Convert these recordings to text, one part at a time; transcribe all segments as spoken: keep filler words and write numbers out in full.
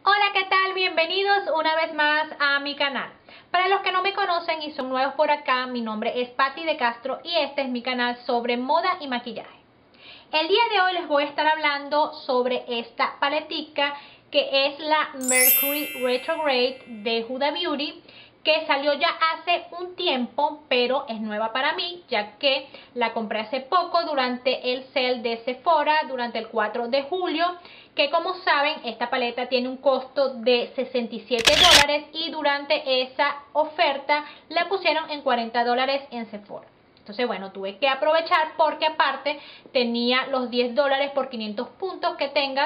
Hola, ¿qué tal? Bienvenidos una vez más a mi canal. Para los que no me conocen y son nuevos por acá, mi nombre es Patti de Castro y este es mi canal sobre moda y maquillaje. El día de hoy les voy a estar hablando sobre esta paletica que es la Mercury Retrograde de Huda Beauty, que salió ya hace un tiempo, pero es nueva para mí, ya que la compré hace poco durante el sale de Sephora, durante el cuatro de julio, que como saben, esta paleta tiene un costo de sesenta y siete dólares y durante esa oferta la pusieron en cuarenta dólares en Sephora. Entonces, bueno, tuve que aprovechar porque aparte tenía los diez dólares por quinientos puntos que tengas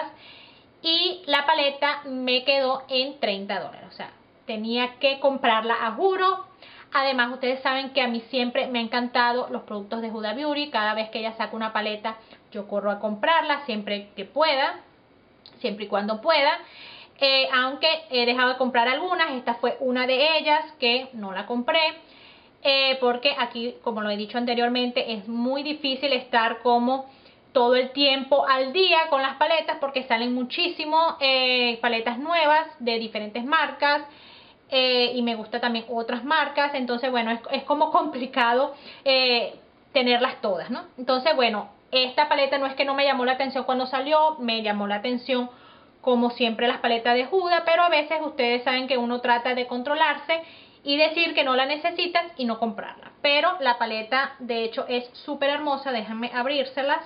y la paleta me quedó en treinta dólares, o sea, tenía que comprarla a juro. Además, ustedes saben que a mí siempre me han encantado los productos de Huda Beauty. Cada vez que ella saca una paleta, yo corro a comprarla siempre que pueda, siempre y cuando pueda. Eh, aunque he dejado de comprar algunas, esta fue una de ellas que no la compré. Eh, porque aquí, como lo he dicho anteriormente, es muy difícil estar como todo el tiempo al día con las paletas porque salen muchísimo eh, paletas nuevas de diferentes marcas. Eh, y me gusta también otras marcas, entonces bueno, es, es como complicado eh, tenerlas todas, ¿no? Entonces bueno, esta paleta no es que no me llamó la atención cuando salió, me llamó la atención como siempre las paletas de Huda, pero a veces ustedes saben que uno trata de controlarse y decir que no la necesitas y no comprarla. Pero la paleta de hecho es súper hermosa, déjenme abrírselas.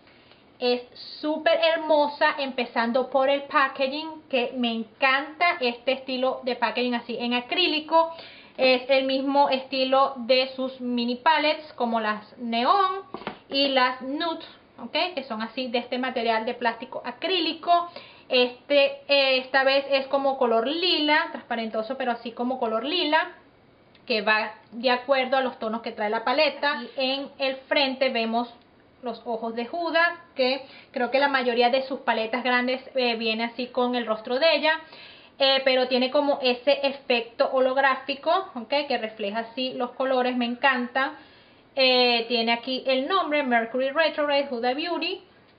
Es súper hermosa, empezando por el packaging, que me encanta este estilo de packaging así en acrílico. Es el mismo estilo de sus mini palettes como las neón y las nude, ¿ok? Que son así de este material de plástico acrílico. Este, eh, esta vez es como color lila, transparentoso, pero así como color lila, que va de acuerdo a los tonos que trae la paleta. Y en el frente vemos los ojos de Huda, que creo que la mayoría de sus paletas grandes eh, viene así con el rostro de ella, eh, pero tiene como ese efecto holográfico, ¿okay? Que refleja así los colores, me encanta. Eh, tiene aquí el nombre Mercury Retrograde Huda Beauty.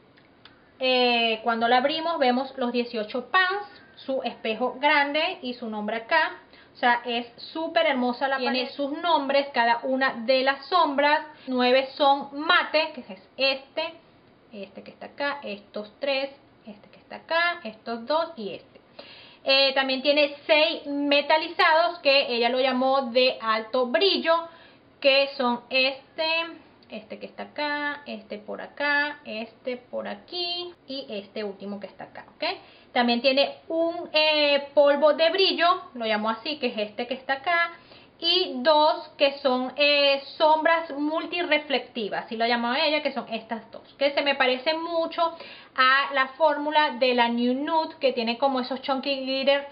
Eh, cuando la abrimos vemos los dieciocho pounds, su espejo grande y su nombre acá. O sea, es súper hermosa la paleta. Tiene sus nombres, cada una de las sombras. Nueve son mate, que es este, este que está acá, estos tres, este que está acá, estos dos y este. Eh, también tiene seis metalizados, que ella lo llamó de alto brillo, que son este, este que está acá, este por acá, este por aquí y este último que está acá, ¿ok? También tiene un eh, polvo de brillo, lo llamo así, que es este que está acá, y dos que son eh, sombras multireflectivas, así lo llamaba ella, que son estas dos, que se me parecen mucho a la fórmula de la New Nude, que tiene como esos chunky glitter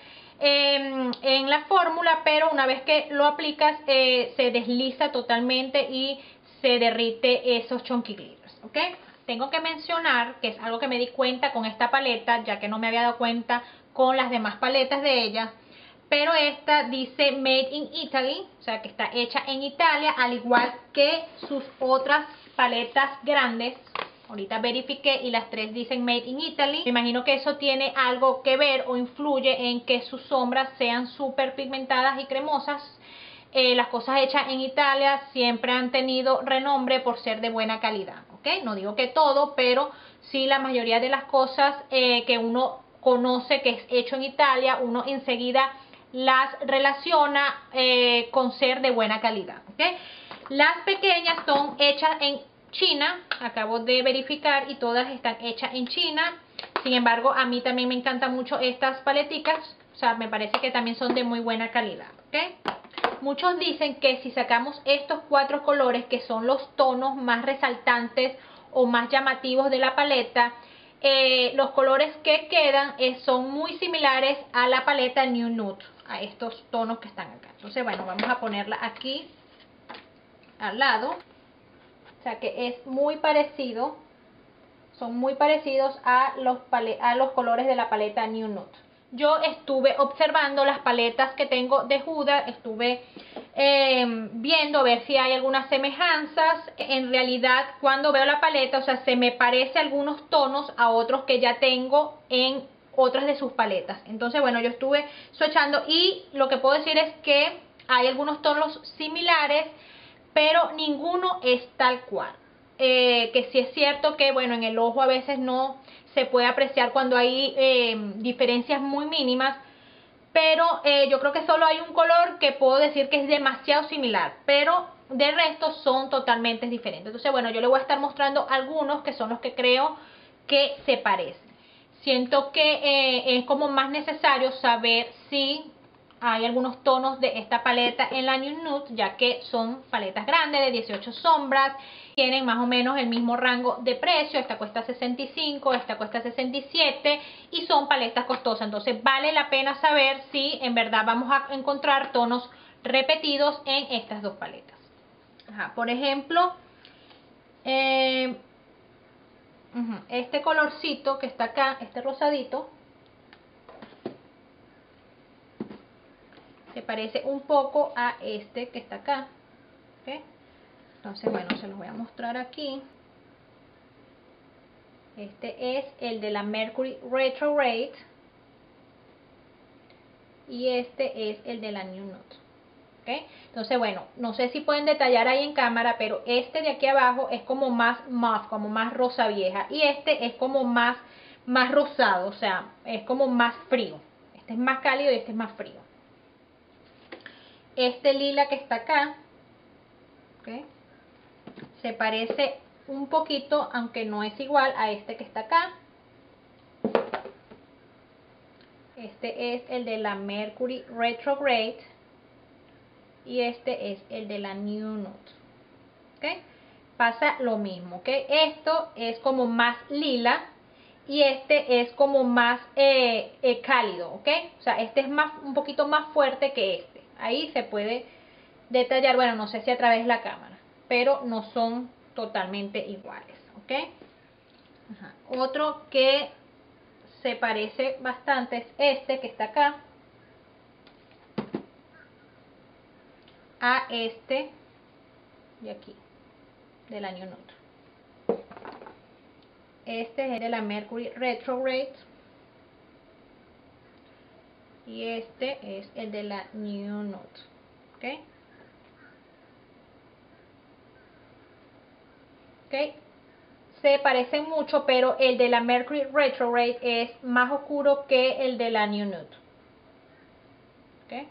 eh, en la fórmula, pero una vez que lo aplicas eh, se desliza totalmente y se derrite esos chunky glitters, ¿ok? Tengo que mencionar que es algo que me di cuenta con esta paleta, ya que no me había dado cuenta con las demás paletas de ella, pero esta dice Made in Italy, o sea que está hecha en Italia, al igual que sus otras paletas grandes. Ahorita verifiqué y las tres dicen Made in Italy. Me imagino que eso tiene algo que ver o influye en que sus sombras sean súper pigmentadas y cremosas. Eh, las cosas hechas en Italia siempre han tenido renombre por ser de buena calidad, ¿ok? No digo que todo, pero sí la mayoría de las cosas eh, que uno conoce que es hecho en Italia, uno enseguida las relaciona eh, con ser de buena calidad, ¿ok? Las pequeñas son hechas en China, acabo de verificar y todas están hechas en China. Sin embargo, a mí también me encantan mucho estas paleticas, o sea, me parece que también son de muy buena calidad, ¿ok? Muchos dicen que si sacamos estos cuatro colores, que son los tonos más resaltantes o más llamativos de la paleta, eh, los colores que quedan eh, son muy similares a la paleta New Nude, a estos tonos que están acá. Entonces, bueno, vamos a ponerla aquí al lado. O sea que es muy parecido, son muy parecidos a los, a los colores de la paleta New Nude. Yo estuve observando las paletas que tengo de Huda, estuve eh, viendo a ver si hay algunas semejanzas. En realidad, cuando veo la paleta, o sea, se me parece algunos tonos a otros que ya tengo en otras de sus paletas. Entonces, bueno, yo estuve swatchando y lo que puedo decir es que hay algunos tonos similares, pero ninguno es tal cual. Eh, que sí es cierto que, bueno, en el ojo a veces no se puede apreciar cuando hay eh, diferencias muy mínimas, pero eh, yo creo que solo hay un color que puedo decir que es demasiado similar, pero de resto son totalmente diferentes. Entonces, bueno, yo le voy a estar mostrando algunos que son los que creo que se parecen. Siento que eh, es como más necesario saber si hay algunos tonos de esta paleta en la New Nude, ya que son paletas grandes de dieciocho sombras, tienen más o menos el mismo rango de precio. Esta cuesta sesenta y cinco, esta cuesta sesenta y siete y son paletas costosas. Entonces vale la pena saber si en verdad vamos a encontrar tonos repetidos en estas dos paletas. Ajá, por ejemplo, eh, este colorcito que está acá, este rosadito, se parece un poco a este que está acá. ¿Okay? Entonces, bueno, se los voy a mostrar aquí. Este es el de la Mercury Retrograde y este es el de la New Nude. ¿Okay? Entonces, bueno, no sé si pueden detallar ahí en cámara, pero este de aquí abajo es como más mauve, como más rosa vieja, y este es como más, más rosado, o sea, es como más frío. Este es más cálido y este es más frío. Este lila que está acá, ¿okay? Se parece un poquito, aunque no es igual a este que está acá. Este es el de la Mercury Retrograde y este es el de la New Nude. ¿Okay? Pasa lo mismo, ¿ok? Esto es como más lila y este es como más eh, eh, cálido, ¿ok? O sea, este es más, un poquito más fuerte que este. Ahí se puede detallar, bueno, no sé si a través de la cámara, pero no son totalmente iguales, ¿ok? Ajá. Otro que se parece bastante es este que está acá a este de aquí, del New Nude. Este es el de la Mercury Retrograde y este es el de la New Nude. ¿Ok? ¿Ok? Se parecen mucho, pero el de la Mercury Retrograde es más oscuro que el de la New Nude. ¿Ok?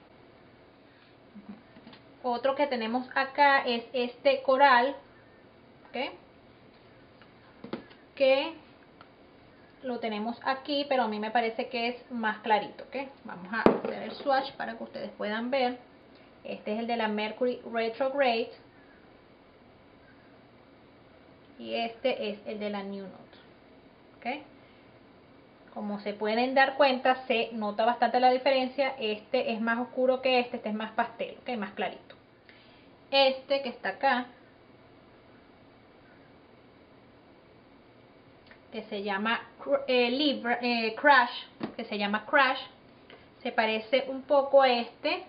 Otro que tenemos acá es este coral. ¿Ok? Que lo tenemos aquí, pero a mí me parece que es más clarito. ¿Ok? Vamos a hacer el swatch para que ustedes puedan ver. Este es el de la Mercury Retrograde y este es el de la New Nude. ¿Okay? Como se pueden dar cuenta, se nota bastante la diferencia. Este es más oscuro que este, este es más pastel, ¿okay? Más clarito. Este que está acá, que se llama eh, Libra, eh, Crash, que se llama Crash, se parece un poco a este,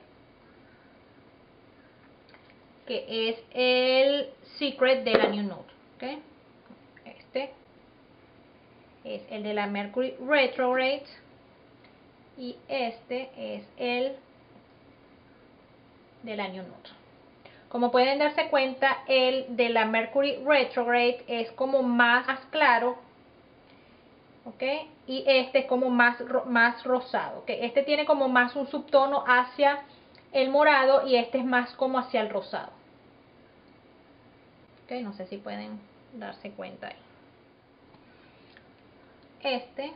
que es el Secret de la New Nude. ¿Okay? Este es el de la Mercury Retrograde y este es el de la New Nude. Como pueden darse cuenta, el de la Mercury Retrograde es como más claro, ¿ok? Y este es como más, más rosado, ¿ok? Este tiene como más un subtono hacia el morado y este es más como hacia el rosado. ¿Ok? No sé si pueden darse cuenta ahí. Este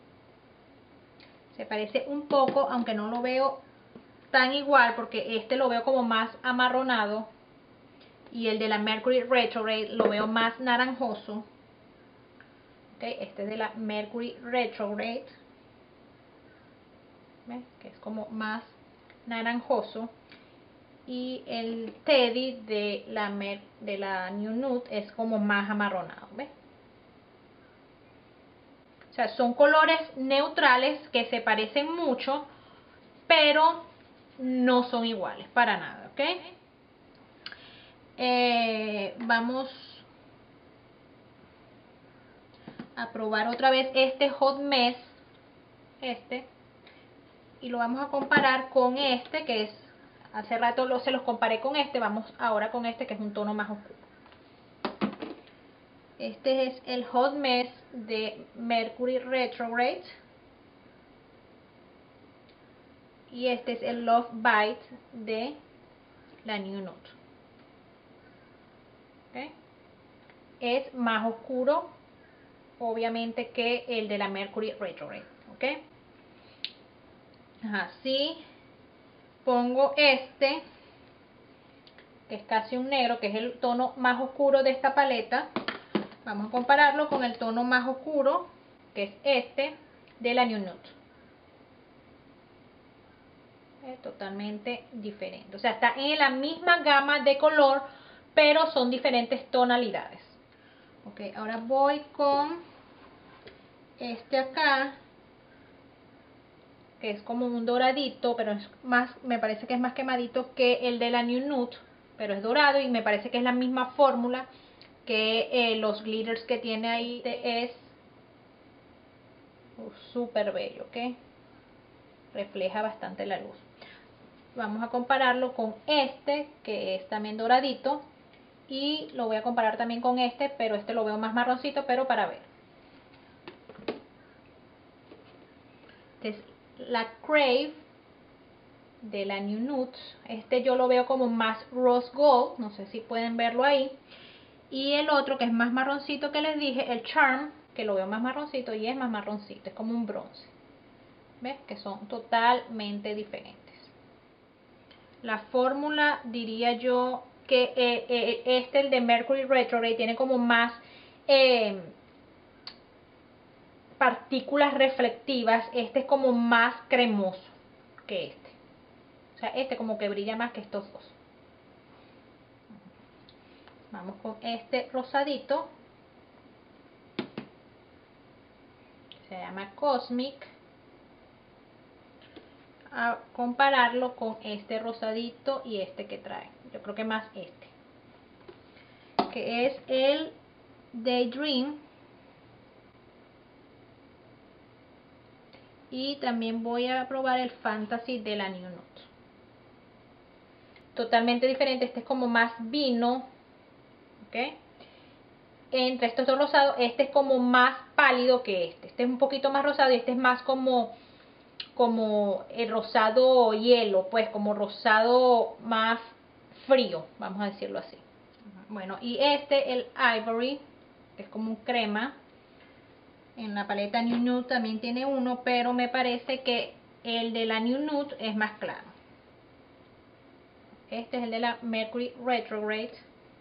se parece un poco, aunque no lo veo tan igual porque este lo veo como más amarronado y el de la Mercury Retrograde lo veo más naranjoso. Okay, este es de la Mercury Retrograde, ¿ves? Que es como más naranjoso, y el Teddy de la, Mer de la New Nude es como más amarronado, ¿ves? O sea, son colores neutrales que se parecen mucho, pero no son iguales para nada, ¿ok? Eh, vamos a probar otra vez este Hot Mess, este, y lo vamos a comparar con este, que es, hace rato lo, se los comparé con este, vamos ahora con este, que es un tono más oscuro. Este es el Hot Mess de Mercury Retrograde. Y este es el Love Bite de la New Nude. ¿Okay? Es más oscuro, obviamente, que el de la Mercury Retrograde. ¿Ok? Así pongo este, que es casi un negro, que es el tono más oscuro de esta paleta. Vamos a compararlo con el tono más oscuro, que es este, de la New Nude. Es totalmente diferente. O sea, está en la misma gama de color, pero son diferentes tonalidades. Ok, ahora voy con este acá, que es como un doradito, pero es más, me parece que es más quemadito que el de la New Nude, pero es dorado y me parece que es la misma fórmula que eh, los glitters que tiene ahí. Este es uh, súper bello, ¿ok? Refleja bastante la luz. Vamos a compararlo con este, que es también doradito, y lo voy a comparar también con este, pero este lo veo más marroncito, pero para ver. Este es la Crave de la New Nude. Este yo lo veo como más rose gold, no sé si pueden verlo ahí. Y el otro, que es más marroncito, que les dije, el Charm, que lo veo más marroncito y es más marroncito, es como un bronce. ¿Ves? Que son totalmente diferentes. La fórmula, diría yo que eh, eh, este, el de Mercury Retrograde, tiene como más eh, partículas reflectivas. Este es como más cremoso que este. O sea, este como que brilla más que estos dos. Vamos con este rosadito. Se llama Cosmic. A compararlo con este rosadito y este que trae. Yo creo que más este. Que es el Daydream. Y también voy a probar el Fantasy de la New Nude. Totalmente diferente. Este es como más vino. ¿Ok? Entre estos dos rosados, este es como más pálido que este. Este es un poquito más rosado y este es más como, como el rosado hielo, pues como rosado más frío, vamos a decirlo así. Bueno, y este, el Ivory, que es como un crema. En la paleta New Nude también tiene uno, pero me parece que el de la New Nude es más claro. Este es el de la Mercury Retrograde.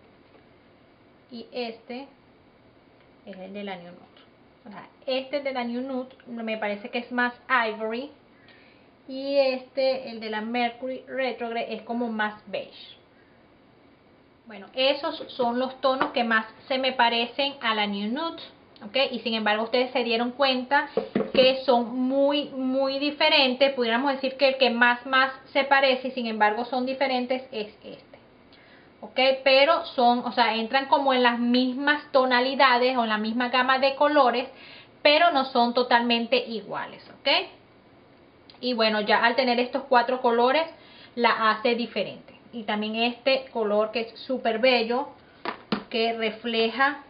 Y este es el de la New Nude. O sea, este de la New Nude me parece que es más Ivory. Y este, el de la Mercury Retrograde, es como más beige. Bueno, esos son los tonos que más se me parecen a la New Nude. ¿Okay? Y sin embargo ustedes se dieron cuenta que son muy muy diferentes. Pudiéramos decir que el que más más se parece y sin embargo son diferentes es este. ¿Ok? Pero son, o sea, entran como en las mismas tonalidades o en la misma gama de colores, pero no son totalmente iguales. ¿Ok? Y bueno, ya al tener estos cuatro colores la hace diferente. Y también este color que es súper bello, que refleja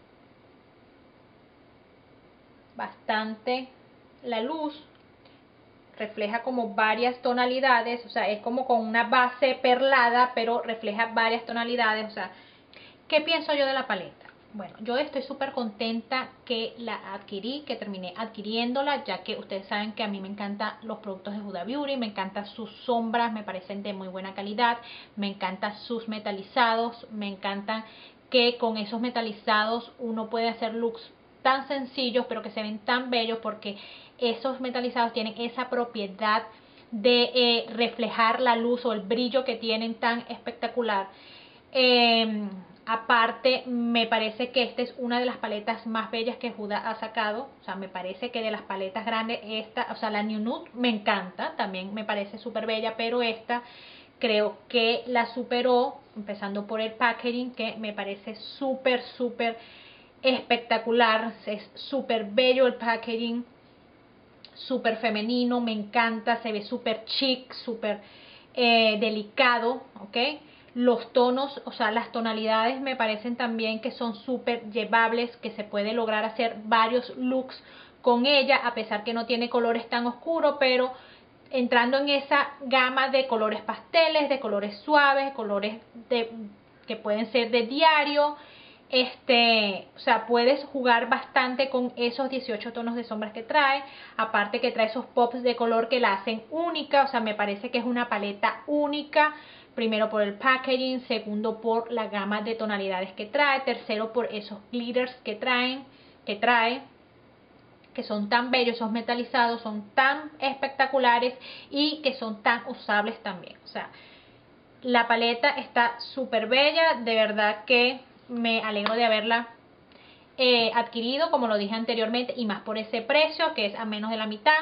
bastante la luz, refleja como varias tonalidades, o sea, es como con una base perlada, pero refleja varias tonalidades. O sea, ¿qué pienso yo de la paleta? Bueno, yo estoy súper contenta que la adquirí, que terminé adquiriéndola, ya que ustedes saben que a mí me encantan los productos de Huda Beauty, me encantan sus sombras, me parecen de muy buena calidad, me encantan sus metalizados, me encantan que con esos metalizados uno puede hacer looks tan sencillos pero que se ven tan bellos, porque esos metalizados tienen esa propiedad de eh, reflejar la luz o el brillo que tienen tan espectacular. Eh, aparte, me parece que esta es una de las paletas más bellas que Huda ha sacado. O sea, me parece que de las paletas grandes, esta, o sea, la New Nude me encanta, también me parece súper bella, pero esta creo que la superó, empezando por el packaging, que me parece súper, súper espectacular. Es súper bello el packaging, súper femenino, me encanta, se ve súper chic, súper eh, delicado, ¿ok? Los tonos, o sea, las tonalidades me parecen también que son súper llevables, que se puede lograr hacer varios looks con ella, a pesar que no tiene colores tan oscuros, pero entrando en esa gama de colores pasteles, de colores suaves, colores de, que pueden ser de diario. Este, o sea, puedes jugar bastante con esos dieciocho tonos de sombras que trae, aparte que trae esos pops de color que la hacen única, o sea, me parece que es una paleta única, primero por el packaging, segundo por la gama de tonalidades que trae, tercero por esos glitters que traen, que trae, que son tan bellos, esos metalizados, son tan espectaculares y que son tan usables también, o sea, la paleta está súper bella, de verdad que me alegro de haberla eh, adquirido, como lo dije anteriormente, y más por ese precio, que es a menos de la mitad.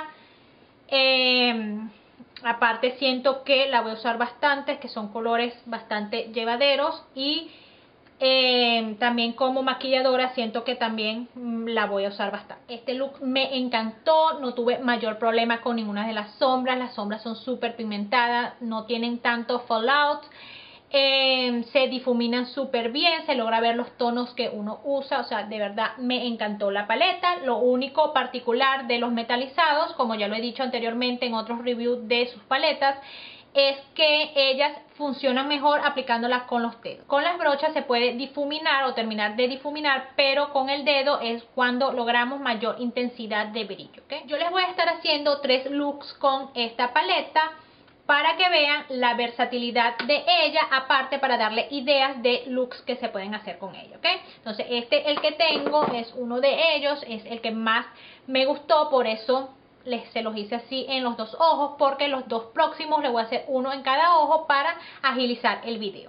Eh, aparte siento que la voy a usar bastante, que son colores bastante llevaderos, y eh, también como maquilladora siento que también mm, la voy a usar bastante. Este look me encantó, no tuve mayor problema con ninguna de las sombras, las sombras son súper pigmentadas, no tienen tanto fallout. Eh, se difuminan súper bien, se logra ver los tonos que uno usa, o sea, de verdad me encantó la paleta. Lo único particular de los metalizados, como ya lo he dicho anteriormente en otros reviews de sus paletas, es que ellas funcionan mejor aplicándolas con los dedos. Con las brochas se puede difuminar o terminar de difuminar, pero con el dedo es cuando logramos mayor intensidad de brillo, ¿okay? Yo les voy a estar haciendo tres looks con esta paleta, para que vean la versatilidad de ella, aparte para darle ideas de looks que se pueden hacer con ella, ¿ok? Entonces este, el que tengo, es uno de ellos, es el que más me gustó, por eso les, se los hice así en los dos ojos, porque los dos próximos les voy a hacer uno en cada ojo para agilizar el video.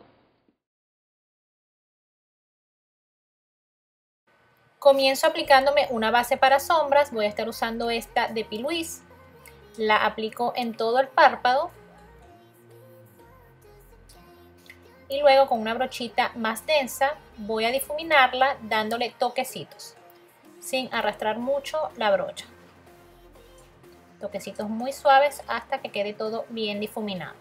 Comienzo aplicándome una base para sombras, voy a estar usando esta de P. Louise, la aplico en todo el párpado. Y luego con una brochita más densa voy a difuminarla dándole toquecitos sin arrastrar mucho la brocha, toquecitos muy suaves hasta que quede todo bien difuminado.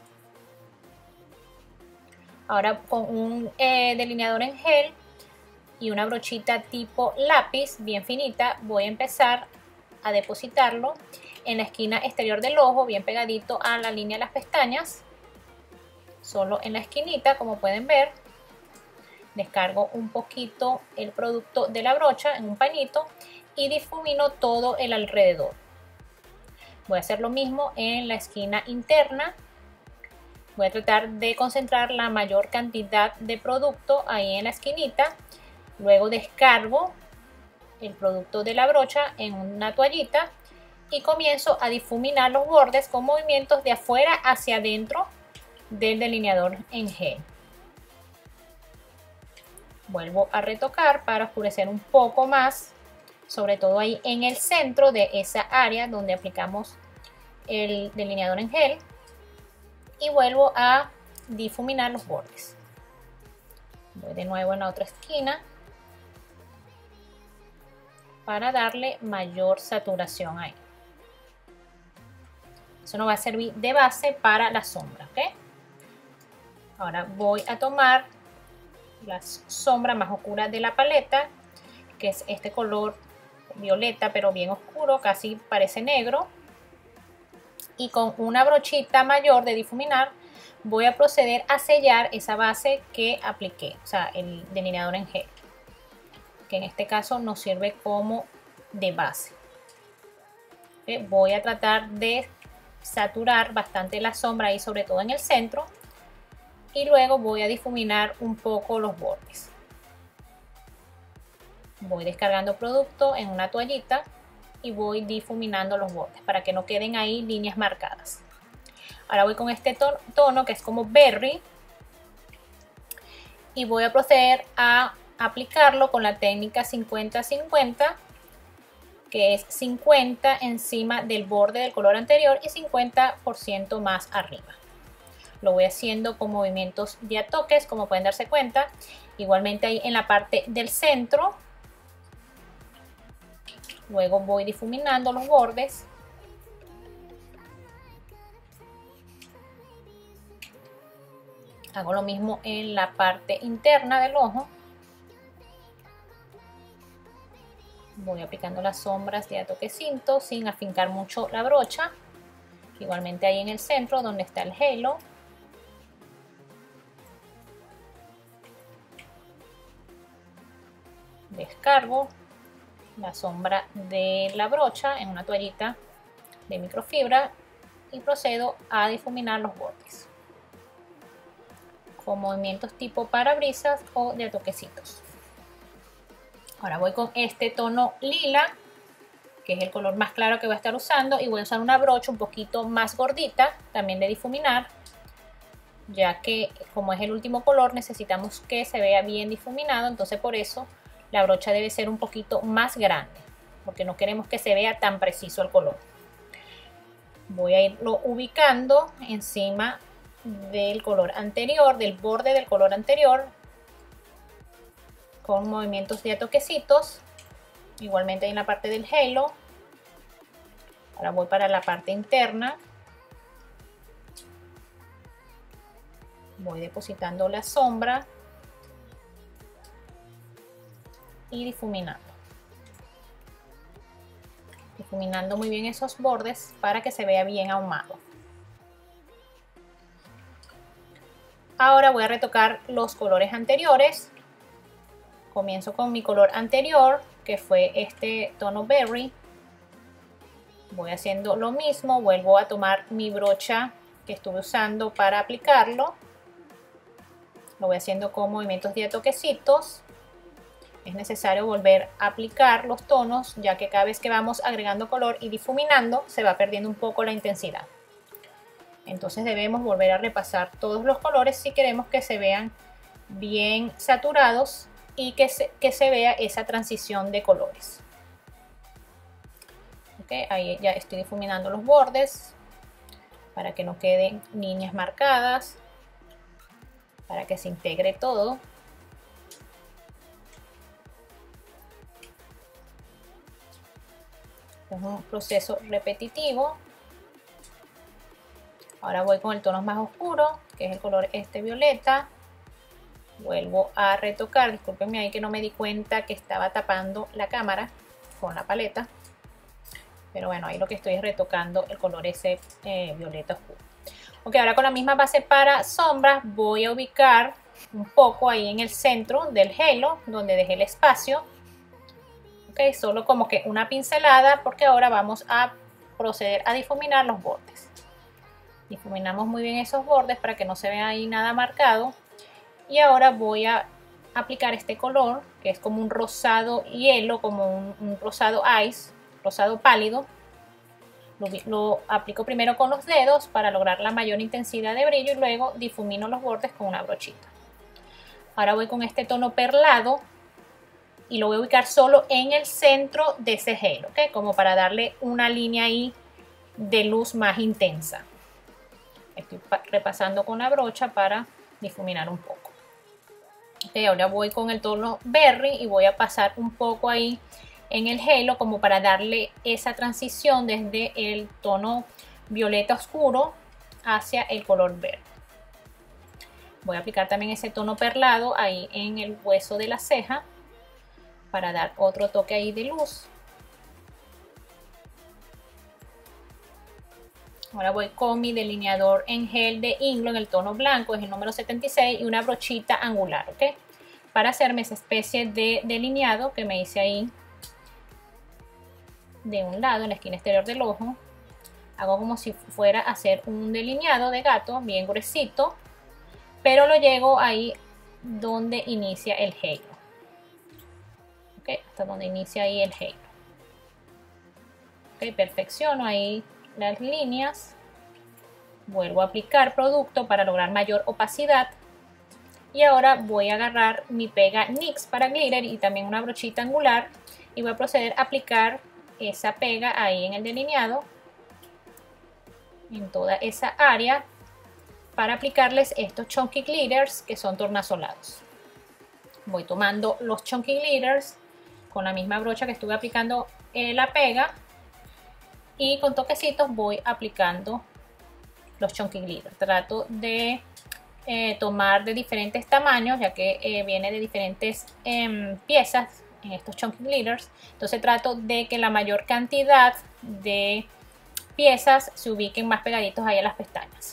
Ahora con un eh, delineador en gel y una brochita tipo lápiz bien finita voy a empezar a depositarlo en la esquina exterior del ojo, bien pegadito a la línea de las pestañas. Solo en la esquinita, como pueden ver, descargo un poquito el producto de la brocha en un pañito y difumino todo el alrededor. Voy a hacer lo mismo en la esquina interna. Voy a tratar de concentrar la mayor cantidad de producto ahí en la esquinita. Luego descargo el producto de la brocha en una toallita y comienzo a difuminar los bordes con movimientos de afuera hacia adentro del delineador en gel. Vuelvo a retocar para oscurecer un poco más, sobre todo ahí en el centro de esa área donde aplicamos el delineador en gel, y vuelvo a difuminar los bordes. Voy de nuevo en la otra esquina para darle mayor saturación ahí. Eso nos va a servir de base para la sombra, ¿ok? Ahora voy a tomar la sombra más oscura de la paleta, que es este color violeta pero bien oscuro, casi parece negro, y con una brochita mayor de difuminar voy a proceder a sellar esa base que apliqué, o sea, el delineador en gel, que en este caso nos sirve como de base. ¿Okay? Voy a tratar de saturar bastante la sombra ahí, sobre todo en el centro, y luego voy a difuminar un poco los bordes. Voy descargando producto en una toallita y voy difuminando los bordes para que no queden ahí líneas marcadas. Ahora voy con este tono, tono que es como berry, y voy a proceder a aplicarlo con la técnica cincuenta cincuenta, que es cincuenta encima del borde del color anterior y cincuenta por ciento más arriba. Lo voy haciendo con movimientos de a toques, como pueden darse cuenta. Igualmente ahí en la parte del centro. Luego voy difuminando los bordes Hago lo mismo en la parte interna del ojo. Voy aplicando las sombras de a toquecitos sin afincar mucho la brocha. Igualmente ahí en el centro donde está el halo. Descargo la sombra de la brocha en una toallita de microfibra y procedo a difuminar los bordes con movimientos tipo parabrisas o de a toquecitos. Ahora voy con este tono lila, que es el color más claro que voy a estar usando, y voy a usar una brocha un poquito más gordita, también de difuminar, ya que como es el último color necesitamos que se vea bien difuminado, entonces por eso la brocha debe ser un poquito más grande, porque no queremos que se vea tan preciso el color. Voy a irlo ubicando encima del color anterior, del borde del color anterior, con movimientos de a toquecitos, igualmente en la parte del halo. Ahora voy para la parte interna, voy depositando la sombra y difuminando. Difuminando muy bien esos bordes para que se vea bien ahumado. Ahora voy a retocar los colores anteriores. Comienzo con mi color anterior, que fue este tono berry. Voy haciendo lo mismo, vuelvo a tomar mi brocha que estuve usando para aplicarlo. Lo voy haciendo con movimientos de toquecitos. Es necesario volver a aplicar los tonos, ya que cada vez que vamos agregando color y difuminando se va perdiendo un poco la intensidad. Entonces debemos volver a repasar todos los colores si queremos que se vean bien saturados y que se, que se vea esa transición de colores. Okay, ahí ya estoy difuminando los bordes para que no queden líneas marcadas, para que se integre todo. Es un proceso repetitivo. Ahora voy con el tono más oscuro, que es el color este violeta. Vuelvo a retocar, discúlpenme ahí que no me di cuenta que estaba tapando la cámara con la paleta. Pero bueno, ahí lo que estoy es retocando el color ese eh, violeta oscuro. Ok, ahora con la misma base para sombras voy a ubicar un poco ahí en el centro del halo, donde dejé el espacio. Ok, solo como que una pincelada, porque ahora vamos a proceder a difuminar los bordes. Difuminamos muy bien esos bordes para que no se vea ahí nada marcado. Y ahora voy a aplicar este color, que es como un rosado hielo, como un, un rosado ice, rosado pálido. Lo, lo aplico primero con los dedos para lograr la mayor intensidad de brillo y luego difumino los bordes con una brochita. Ahora voy con este tono perlado y lo voy a ubicar solo en el centro de ese halo, ¿okay? Como para darle una línea ahí de luz más intensa. Estoy repasando con la brocha para difuminar un poco. Okay, ahora voy con el tono berry y voy a pasar un poco ahí en el halo como para darle esa transición desde el tono violeta oscuro hacia el color verde. Voy a aplicar también ese tono perlado ahí en el hueso de la ceja para dar otro toque ahí de luz. Ahora voy con mi delineador en gel de Inglot en el tono blanco, es el número setenta y seis, y una brochita angular, ¿ok? Para hacerme esa especie de delineado que me hice ahí de un lado, en la esquina exterior del ojo. Hago como si fuera a hacer un delineado de gato, bien gruesito, pero lo llego ahí donde inicia el halo. ¿Ok? Hasta donde inicia ahí el halo. ¿Ok? Perfecciono ahí las líneas, vuelvo a aplicar producto para lograr mayor opacidad y ahora voy a agarrar mi pega NYX para glitter y también una brochita angular y voy a proceder a aplicar esa pega ahí en el delineado, en toda esa área, para aplicarles estos chunky glitters que son tornasolados. Voy tomando los chunky glitters con la misma brocha que estuve aplicando eh, la pega, y con toquecitos voy aplicando los chunky glitter. Trato de eh, tomar de diferentes tamaños, ya que eh, viene de diferentes eh, piezas en estos chunky glitters. Entonces trato de que la mayor cantidad de piezas se ubiquen más pegaditos ahí a las pestañas.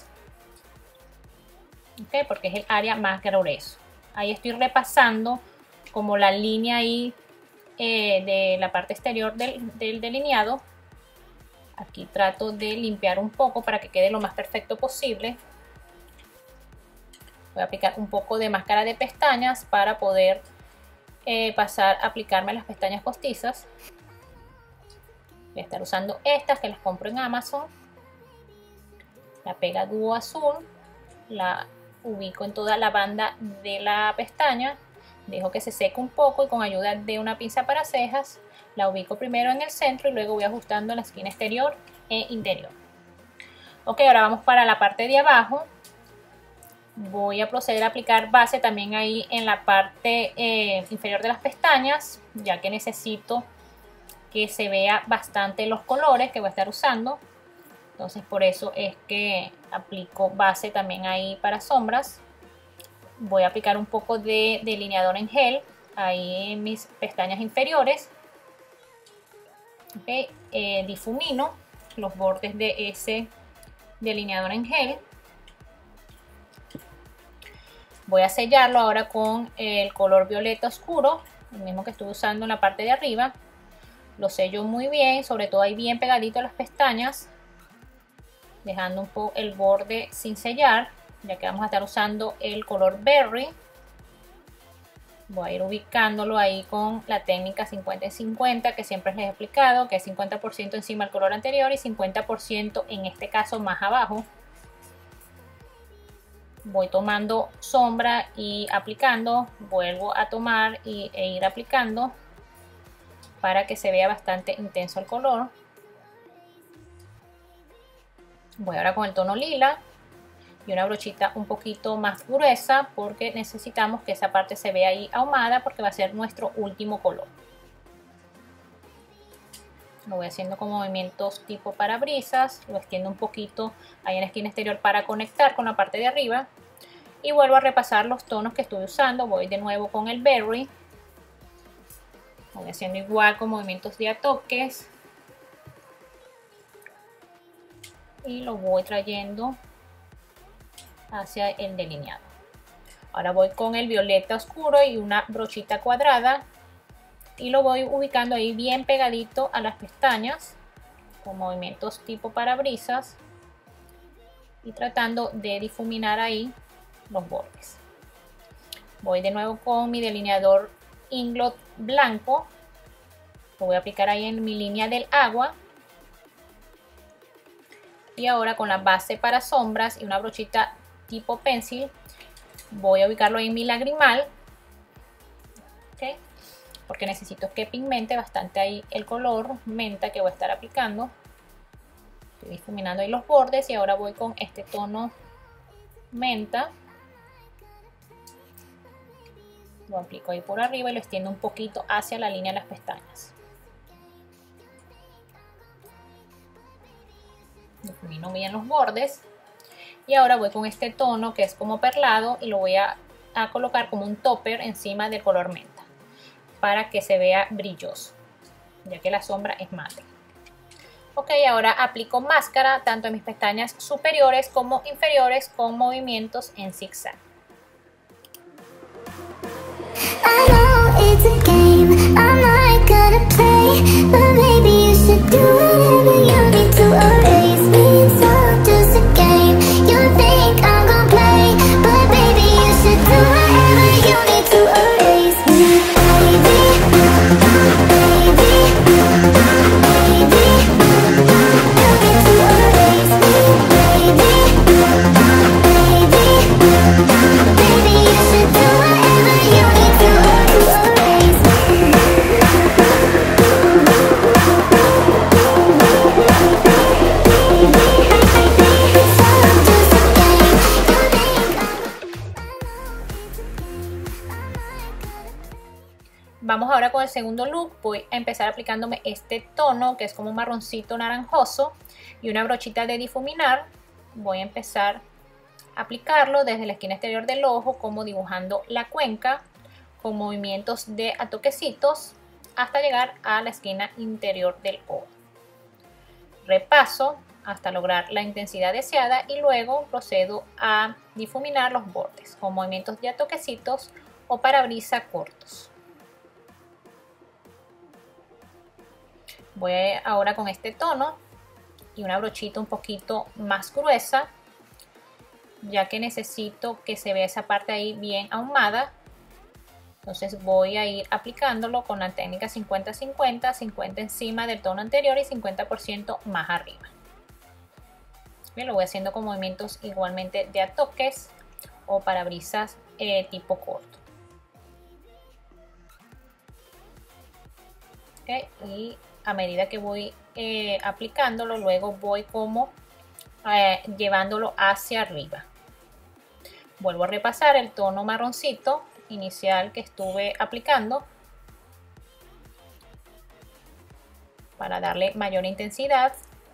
Okay, porque es el área más grueso. Ahí estoy repasando como la línea ahí eh, de la parte exterior del, del delineado. Aquí trato de limpiar un poco para que quede lo más perfecto posible. Voy a aplicar un poco de máscara de pestañas para poder eh, pasar a aplicarme las pestañas postizas. Voy a estar usando estas que las compro en Amazon. La pega dúo azul. La ubico en toda la banda de la pestaña. Dejo que se seque un poco y con ayuda de una pinza para cejas la ubico primero en el centro y luego voy ajustando la esquina exterior e interior. Ok, ahora vamos para la parte de abajo. Voy a proceder a aplicar base también ahí en la parte eh, inferior de las pestañas, ya que necesito que se vea bastante los colores que voy a estar usando. Entonces por eso es que aplico base también ahí para sombras. Voy a aplicar un poco de delineador en gel ahí en mis pestañas inferiores. Okay. Eh, difumino los bordes de ese delineador en gel. Voy a sellarlo ahora con el color violeta oscuro, el mismo que estuve usando en la parte de arriba. Lo sello muy bien, sobre todo ahí bien pegadito a las pestañas, dejando un poco el borde sin sellar, ya que vamos a estar usando el color berry. Voy a ir ubicándolo ahí con la técnica cincuenta y cincuenta que siempre les he explicado, que es cincuenta por ciento encima del color anterior y cincuenta por ciento en este caso más abajo. Voy tomando sombra y aplicando, vuelvo a tomar y, e ir aplicando para que se vea bastante intenso el color. Voy ahora con el tono lila y una brochita un poquito más gruesa porque necesitamos que esa parte se vea ahí ahumada porque va a ser nuestro último color. Lo voy haciendo con movimientos tipo parabrisas, lo extiendo un poquito ahí en la esquina exterior para conectar con la parte de arriba y vuelvo a repasar los tonos que estuve usando. Voy de nuevo con el berry, voy haciendo igual con movimientos de a toques y lo voy trayendo hacia el delineado. Ahora voy con el violeta oscuro y una brochita cuadrada y lo voy ubicando ahí bien pegadito a las pestañas con movimientos tipo parabrisas y tratando de difuminar ahí los bordes. Voy de nuevo con mi delineador Inglot blanco, lo voy a aplicar ahí en mi línea del agua. Y ahora con la base para sombras y una brochita tipo pencil voy a ubicarlo en mi lagrimal, ¿okay? Porque necesito que pigmente bastante ahí el color menta que voy a estar aplicando. Estoy difuminando ahí los bordes y ahora voy con este tono menta, lo aplico ahí por arriba y lo extiendo un poquito hacia la línea de las pestañas. Difumino bien los bordes y ahora voy con este tono que es como perlado y lo voy a, a colocar como un topper encima del color menta para que se vea brilloso, ya que la sombra es mate. Ok, ahora aplico máscara tanto en mis pestañas superiores como inferiores con movimientos en zigzag. I know it's a game, I'm not gonna play, but maybe you should do whatever you need to erase me. It's all just a game, you think I'm gonna play, but maybe you should do whatever you need to erase me. Baby, baby, baby, you need to erase me. Baby, baby, baby, you should do whatever you need to erase me. Vamos ahora con el segundo look. Voy a empezar aplicándome este tono que es como un marroncito naranjoso y una brochita de difuminar. Voy a empezar aplicarlo desde la esquina exterior del ojo, como dibujando la cuenca con movimientos de a toquecitos hasta llegar a la esquina interior del ojo. Repaso hasta lograr la intensidad deseada y luego procedo a difuminar los bordes con movimientos de a toquecitos o parabrisa cortos. Voy ahora con este tono y una brochita un poquito más gruesa, ya que necesito que se vea esa parte ahí bien ahumada. Entonces voy a ir aplicándolo con la técnica cincuenta cincuenta, cincuenta encima del tono anterior y cincuenta por ciento más arriba. Bien, lo voy haciendo con movimientos igualmente de a toques o parabrisas eh, tipo corto. Okay, y a medida que voy eh, aplicándolo, luego voy como eh, llevándolo hacia arriba. Vuelvo a repasar el tono marroncito inicial que estuve aplicando para darle mayor intensidad,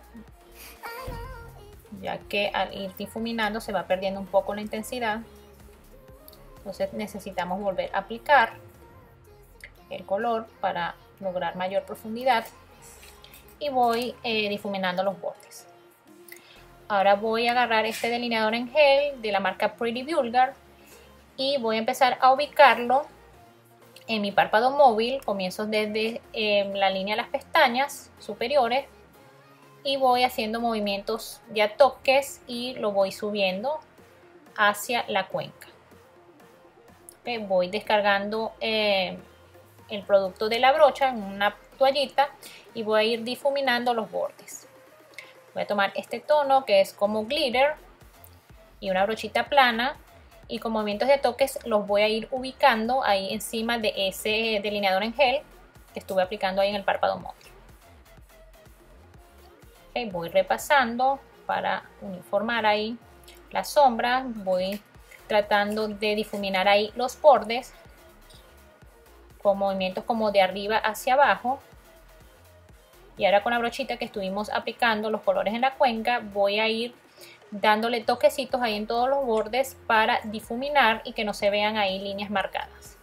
ya que al ir difuminando se va perdiendo un poco la intensidad. Entonces necesitamos volver a aplicar el color para lograr mayor profundidad y voy eh, difuminando los bordes. Ahora voy a agarrar este delineador en gel de la marca Pretty Vulgar y voy a empezar a ubicarlo en mi párpado móvil. Comienzo desde eh, la línea de las pestañas superiores y voy haciendo movimientos de a toques y lo voy subiendo hacia la cuenca. Okay, voy descargando eh, el producto de la brocha en una toallita y voy a ir difuminando los bordes. Voy a tomar este tono que es como glitter y una brochita plana, y con movimientos de toques los voy a ir ubicando ahí encima de ese delineador en gel que estuve aplicando ahí en el párpado móvil. Okay, voy repasando para uniformar ahí la sombra, voy tratando de difuminar ahí los bordes con movimientos como de arriba hacia abajo. Y ahora con la brochita que estuvimos aplicando los colores en la cuenca, voy a ir dándole toquecitos ahí en todos los bordes para difuminar y que no se vean ahí líneas marcadas.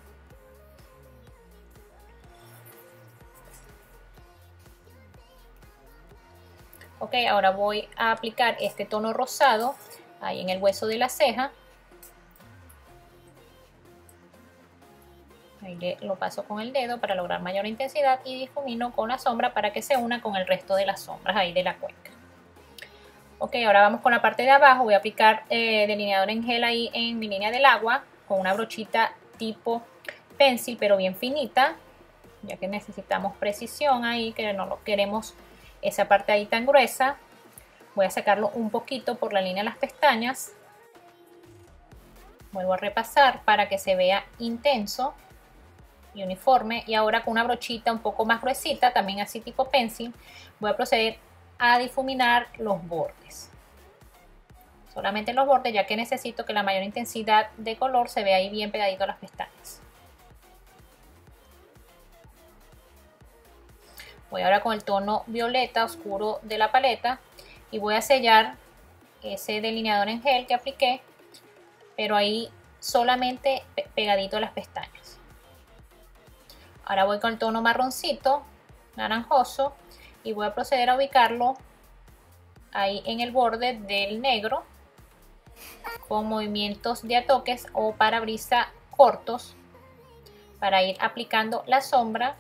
Ok, ahora voy a aplicar este tono rosado ahí en el hueso de la ceja. Ahí le, lo paso con el dedo para lograr mayor intensidad y difumino con la sombra para que se una con el resto de las sombras ahí de la cuenca. Ok, ahora vamos con la parte de abajo. Voy a aplicar eh, delineador en gel ahí en mi línea del agua con una brochita tipo pencil pero bien finita, ya que necesitamos precisión ahí, que no lo queremos esa parte ahí tan gruesa. Voy a sacarlo un poquito por la línea de las pestañas. Vuelvo a repasar para que se vea intenso y uniforme, y ahora con una brochita un poco más gruesita, también así tipo pencil, voy a proceder a difuminar los bordes, solamente los bordes, ya que necesito que la mayor intensidad de color se vea ahí bien pegadito a las pestañas. Voy ahora con el tono violeta oscuro de la paleta y voy a sellar ese delineador en gel que apliqué, pero ahí solamente pegadito a las pestañas. Ahora voy con el tono marroncito naranjoso y voy a proceder a ubicarlo ahí en el borde del negro con movimientos de a toques o parabrisa cortos para ir aplicando la sombra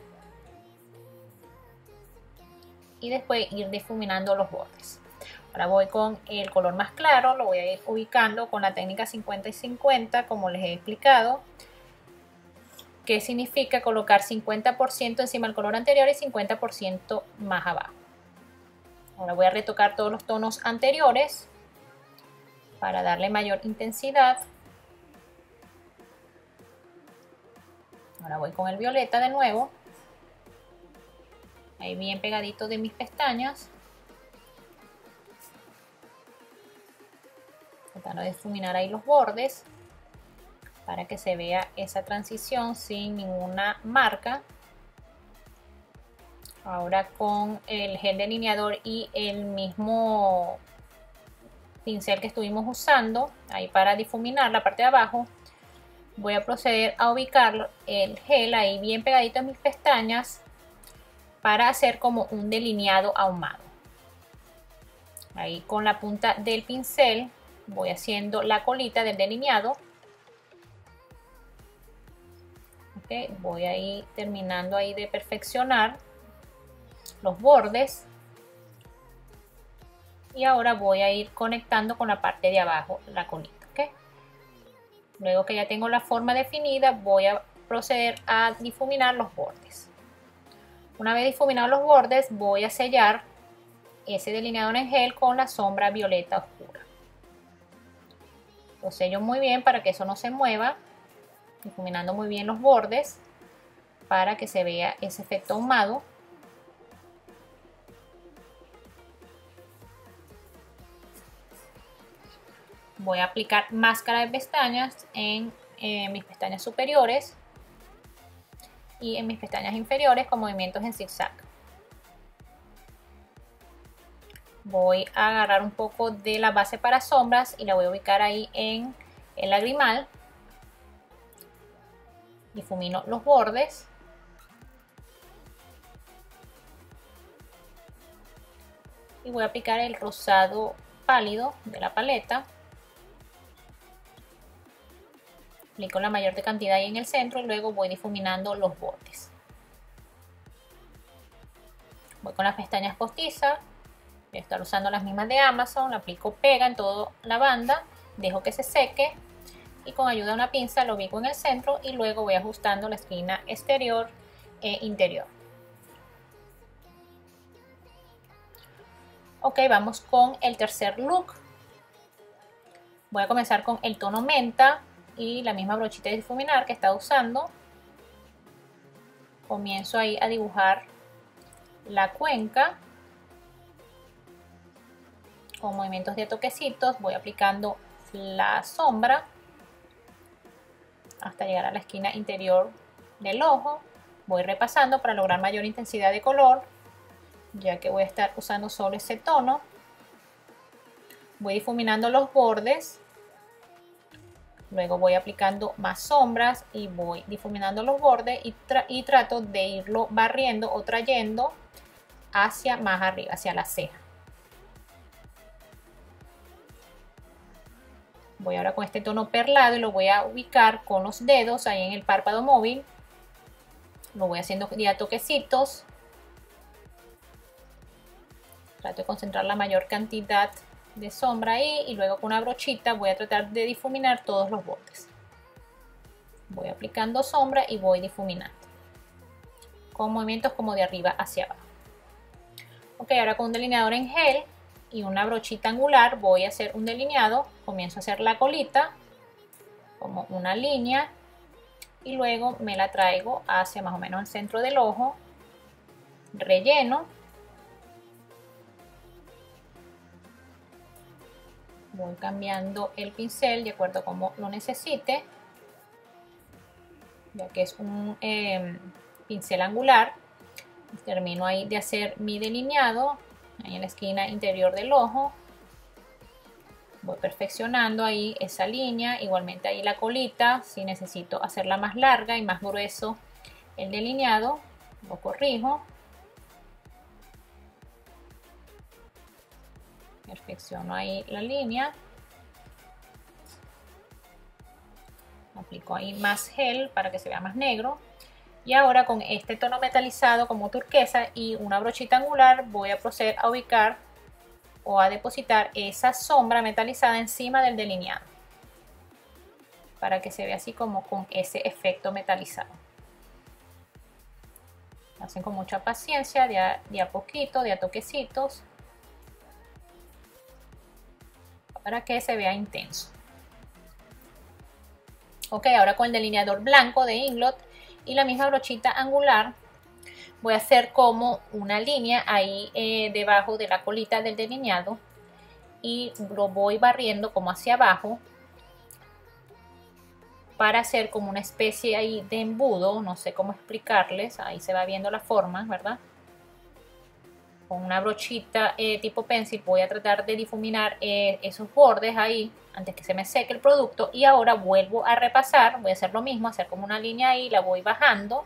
y después ir difuminando los bordes. Ahora voy con el color más claro, lo voy a ir ubicando con la técnica cincuenta y cincuenta, como les he explicado, que significa colocar cincuenta por ciento encima del color anterior y cincuenta por ciento más abajo. Ahora voy a retocar todos los tonos anteriores para darle mayor intensidad. Ahora voy con el violeta de nuevo, ahí bien pegadito de mis pestañas, tratando de difuminar ahí los bordes para que se vea esa transición sin ninguna marca. Ahora con el gel delineador y el mismo pincel que estuvimos usando ahí para difuminar la parte de abajo, voy a proceder a ubicar el gel ahí bien pegadito en mis pestañas para hacer como un delineado ahumado. Ahí con la punta del pincel voy haciendo la colita del delineado. Okay, voy ahí terminando ahí de perfeccionar los bordes. Y ahora voy a ir conectando con la parte de abajo la colita. ¿Okay? Luego que ya tengo la forma definida, voy a proceder a difuminar los bordes. Una vez difuminados los bordes, voy a sellar ese delineador en gel con la sombra violeta oscura. Lo sello muy bien para que eso no se mueva, difuminando muy bien los bordes para que se vea ese efecto ahumado. Voy a aplicar máscara de pestañas en eh, mis pestañas superiores y en mis pestañas inferiores con movimientos en zigzag. Voy a agarrar un poco de la base para sombras y la voy a ubicar ahí en el lagrimal. Difumino los bordes. Y voy a aplicar el rosado pálido de la paleta. Aplico la mayor cantidad ahí en el centro y luego voy difuminando los bordes. Voy con las pestañas postizas. Voy a estar usando las mismas de Amazon. Aplico pega en toda la banda. Dejo que se seque. Y con ayuda de una pinza lo ubico en el centro. Y luego voy ajustando la esquina exterior e interior. Ok, vamos con el tercer look. Voy a comenzar con el tono menta y la misma brochita de difuminar que estaba usando. Comienzo ahí a dibujar la cuenca con movimientos de toquecitos. Voy aplicando la sombra hasta llegar a la esquina interior del ojo. Voy repasando para lograr mayor intensidad de color, ya que voy a estar usando solo ese tono. Voy difuminando los bordes. Luego voy aplicando más sombras y voy difuminando los bordes y, tra y trato de irlo barriendo o trayendo hacia más arriba, hacia la ceja. Voy ahora con este tono perlado y lo voy a ubicar con los dedos ahí en el párpado móvil. Lo voy haciendo ya toquecitos. Trato de concentrar la mayor cantidad de sombra ahí y luego con una brochita voy a tratar de difuminar todos los bordes. Voy aplicando sombra y voy difuminando con movimientos como de arriba hacia abajo. Ok, ahora con un delineador en gel y una brochita angular voy a hacer un delineado. Comienzo a hacer la colita como una línea y luego me la traigo hacia más o menos el centro del ojo, relleno. Voy cambiando el pincel de acuerdo a como lo necesite, ya que es un eh, pincel angular. Termino ahí de hacer mi delineado ahí en la esquina interior del ojo. Voy perfeccionando ahí esa línea, igualmente ahí la colita. Si necesito hacerla más larga y más grueso el delineado, lo corrijo. Perfecciono ahí la línea. Aplico ahí más gel para que se vea más negro. Y ahora con este tono metalizado como turquesa y una brochita angular voy a proceder a ubicar o a depositar esa sombra metalizada encima del delineado para que se vea así como con ese efecto metalizado. Hacen con mucha paciencia, de a, de a poquito, de a toquecitos, para que se vea intenso. Ok, ahora con el delineador blanco de Inglot y la misma brochita angular voy a hacer como una línea ahí eh, debajo de la colita del delineado y lo voy barriendo como hacia abajo para hacer como una especie ahí de embudo. No sé cómo explicarles, ahí se va viendo la forma, ¿verdad? con una brochita eh, tipo pencil voy a tratar de difuminar eh, esos bordes ahí antes que se me seque el producto. Y ahora vuelvo a repasar, voy a hacer lo mismo, hacer como una línea ahí, la voy bajando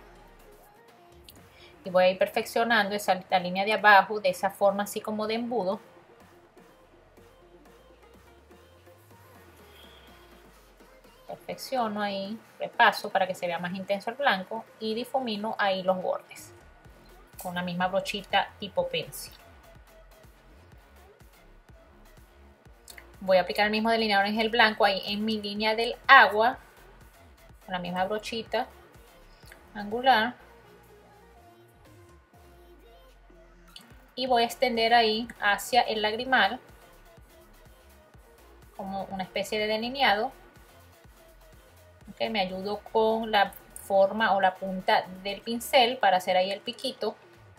y voy a ir perfeccionando esa, la línea de abajo de esa forma así como de embudo. Perfecciono ahí, repaso para que se vea más intenso el blanco y difumino ahí los bordes con la misma brochita tipo pencil. Voy a aplicar el mismo delineador en gel blanco ahí en mi línea del agua con la misma brochita angular y voy a extender ahí hacia el lagrimal como una especie de delineado. Okay, me ayudo con la forma o la punta del pincel para hacer ahí el piquito.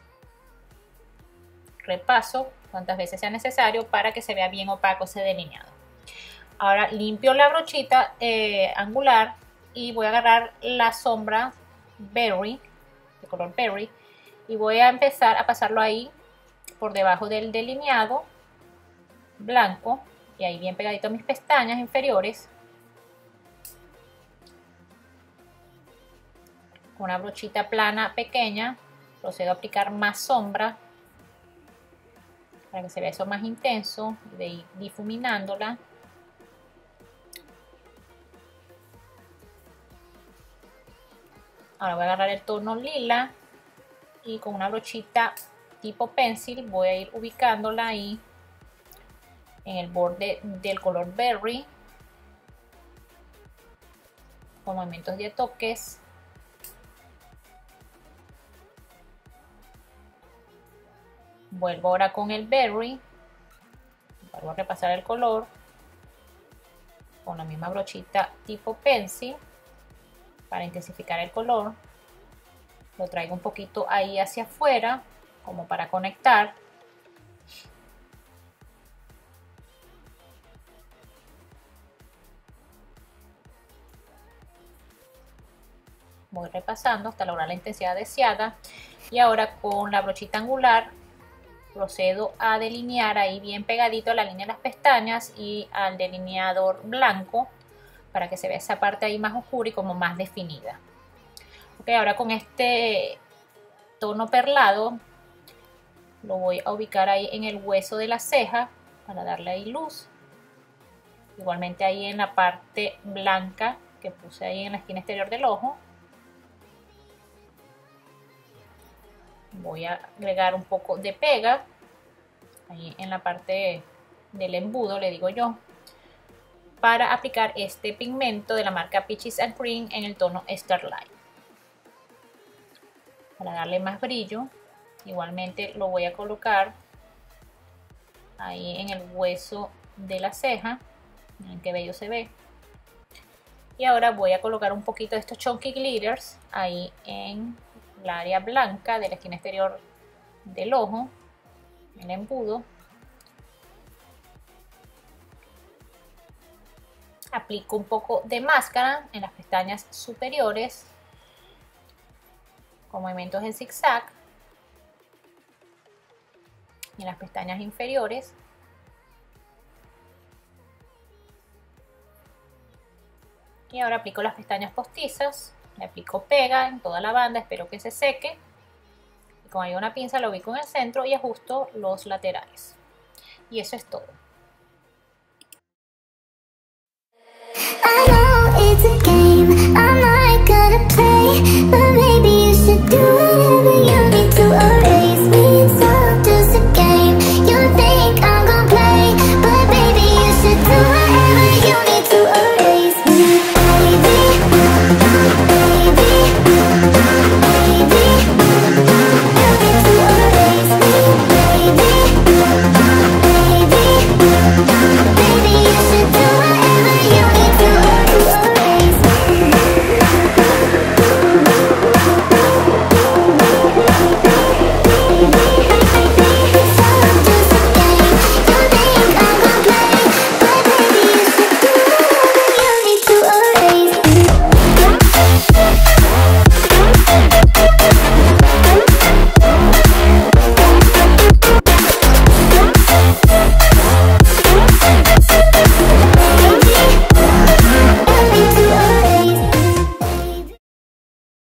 Repaso cuantas veces sea necesario para que se vea bien opaco ese delineado. Ahora limpio la brochita eh, angular y voy a agarrar la sombra Berry, de color Berry, y voy a empezar a pasarlo ahí por debajo del delineado blanco y ahí bien pegadito a mis pestañas inferiores. Con una brochita plana pequeña procedo a aplicar más sombra para que se vea eso más intenso, y de ir difuminándola. Ahora voy a agarrar el tono lila y con una brochita tipo pencil voy a ir ubicándola ahí en el borde del color berry con movimientos de toques. Vuelvo ahora con el berry, vuelvo a repasar el color con la misma brochita tipo pencil para intensificar el color. Lo traigo un poquito ahí hacia afuera como para conectar. Voy repasando hasta lograr la intensidad deseada y ahora con la brochita angular procedo a delinear ahí bien pegadito a la línea de las pestañas y al delineador blanco para que se vea esa parte ahí más oscura y como más definida. Ok, ahora con este tono perlado lo voy a ubicar ahí en el hueso de la ceja para darle ahí luz. Igualmente ahí en la parte blanca que puse ahí en la esquina exterior del ojo. Voy a agregar un poco de pega ahí en la parte del embudo, le digo yo, para aplicar este pigmento de la marca Peaches and Cream en el tono Starlight. Para darle más brillo, igualmente lo voy a colocar ahí en el hueso de la ceja. Miren qué bello se ve. Y ahora voy a colocar un poquito de estos chunky glitters ahí en la área blanca de la esquina exterior del ojo, el embudo. Aplico un poco de máscara en las pestañas superiores con movimientos en zigzag y en las pestañas inferiores. Y ahora aplico las pestañas postizas, le aplico pega en toda la banda, espero que se seque. Y con ahí una pinza lo ubico en el centro y ajusto los laterales. Y eso es todo.